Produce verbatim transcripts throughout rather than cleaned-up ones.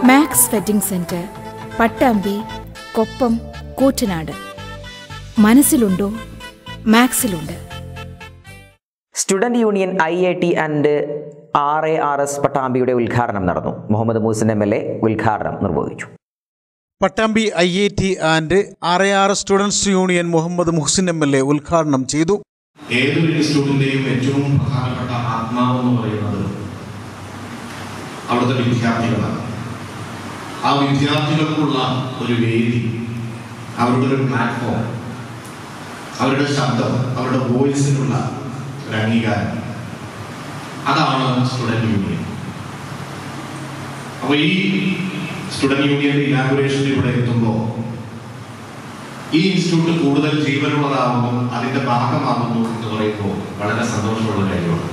Max wedding centre, Pattambi, Koppam, Koottanad. മനസ്സിലുണ്ടോ? മാക്സിലുണ്ട്. Student union I A T and R A R S പട്ടാമ്പിയുടെ ഉദ്ഘാടനം നടന്നു. Muhammad Muhsin M L A ഉദ്ഘാടനം നിർവഹിച്ചു. Pattambi I A T and R A R S students union Muhammad Muhsin M L A ഉദ്ഘാടനം ചെയ്തു. ഏതൊരു ഇൻസ്റ്റിറ്റ്യൂട്ടിന്റെയും ഏറ്റവും പ്രധാനപ്പെട്ട ആത്മാവ് എന്ന് പറയുന്നത് അവിടുത്തെ വിദ്യാർത്ഥികളാണ്. ആ വിദ്യാർത്ഥികൾക്കുള്ള ഒരു വേദി, അവരുടെ ഒരു പ്ലാറ്റ്ഫോം, അവരുടെ ശബ്ദം, അവരുടെ വോയിസിനുള്ള ഒരു അംഗീകാരം, അതാണ് സ്റ്റുഡന്റ് യൂണിയൻ. അപ്പോൾ ഈ സ്റ്റുഡന്റ് യൂണിയന്റെ ഇനാഗുറേഷൻ ഇവിടെ എത്തുമ്പോൾ ഈ ഇൻസ്റ്റിറ്റ്യൂട്ട് കൂടുതൽ ജീവനുള്ളതാകുന്നു, അതിന്റെ ഭാഗമാകുന്നു എന്ന് പറയുമ്പോൾ വളരെ സന്തോഷമുള്ള കാര്യമാണ്.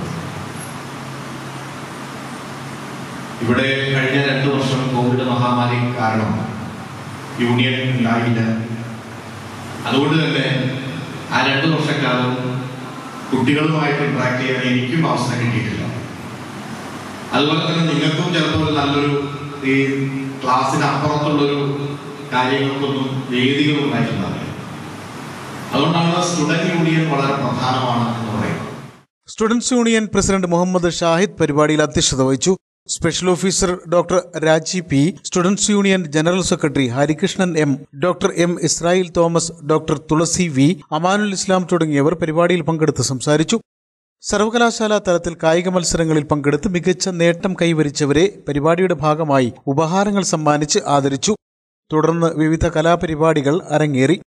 ഇവിടെ കഴിഞ്ഞ രണ്ടു വർഷം കോവിഡ് മഹാമാരി കാരണം യൂണിയൻ ഉണ്ടായില്ല. അതുകൊണ്ട് തന്നെ ആ രണ്ടു വർഷക്കാലം കുട്ടികളുമായിട്ട് ഇന്ററാക്ട് ചെയ്യാൻ എനിക്കും അവസരം കിട്ടിയിട്ടില്ല. അതുപോലെ തന്നെ നിങ്ങൾക്കും ചിലപ്പോൾ നല്ലൊരു ഈ ക്ലാസ്സിന് അപ്പുറത്തുള്ളൊരു കാര്യങ്ങൾക്കൊന്നും വേദികളും ഉണ്ടായിട്ടുണ്ടാവില്ല. അതുകൊണ്ടാണ് സ്റ്റുഡന്റ് യൂണിയൻ വളരെ പ്രധാനമാണ് എന്ന് പറയുന്നത്. Students union president Muhammad Shahid പരിപാടിയിൽ അധ്യക്ഷത വഹിച്ചു. Special officer doctor Raji P, students union general secretary Harikrishnan M, doctor M Israel Thomas, doctor Tulasi V, Amanul Islam തുടങ്ങിയവർ പരിപാടിയിൽ പങ്കെടുത്ത് സംസാരിച്ചു. സർവകലാശാല തലത്തിൽ കായിക മത്സരങ്ങളിൽ പങ്കെടുത്ത് മികച്ച നേട്ടം കൈവരിച്ചവരെ പരിപാടിയുടെ ഭാഗമായി ഉപഹാരങ്ങൾ സമ്മാനിച്ച് ആദരിച്ചു. തുടർന്ന് വിവിധ കലാപരിപാടികൾ അരങ്ങേറി.